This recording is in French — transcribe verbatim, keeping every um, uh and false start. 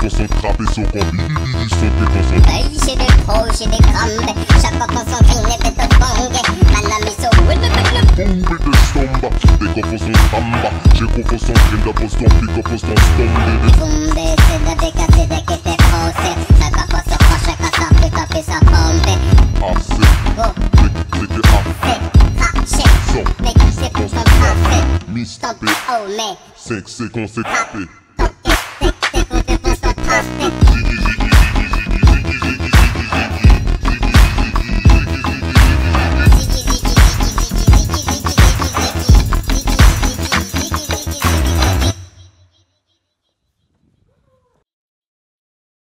son son trappé son combi, son que ton son. Hey, j'ai des pros, j'ai des crampes. Chaque fois qu'on s'entraîne, les bêtes bang. Manami so with the big Boum de stomba, des confos son tramba. J'ai confos son crime de poste, on pique confos son stombe. Boum de c'est de décasser dès que t'es faussé. Chaque fois qu'on se croit, chaque fois ça peut taper sa pompe. Assez, Go, c'est que assez. c'est craché. Mais qui c'est pour son café? Miss Tant pis, oh mais cinq c'est qu'on s'est tapé.